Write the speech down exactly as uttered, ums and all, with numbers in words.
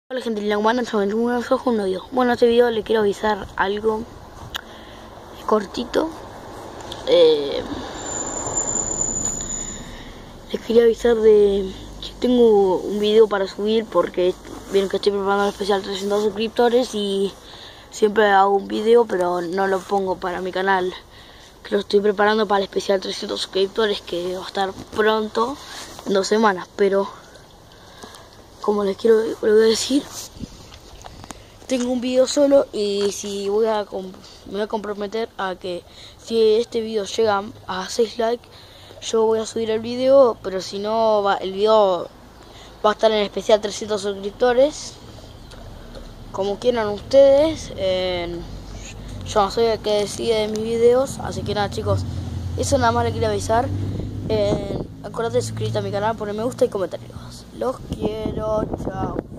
Hola gente, la humana se me un ojo un video. Bueno, este video le quiero avisar algo cortito. Eh, les quería avisar de que tengo un video para subir porque vieron que estoy preparando el especial trescientos suscriptores y siempre hago un video pero no lo pongo para mi canal. Que lo estoy preparando para el especial trescientos suscriptores que va a estar pronto, en dos semanas, pero como les quiero les voy a decir, tengo un video solo y si voy a me voy a comprometer a que si este video llega a seis likes, yo voy a subir el video, pero si no, va, el video va a estar en el especial trescientos suscriptores, como quieran ustedes. Eh, yo no soy el que decide de mis videos, así que nada chicos, eso nada más les quería avisar. Eh, acuérdate de suscribirte a mi canal, poner me gusta y comentarios. Los quiero, chao.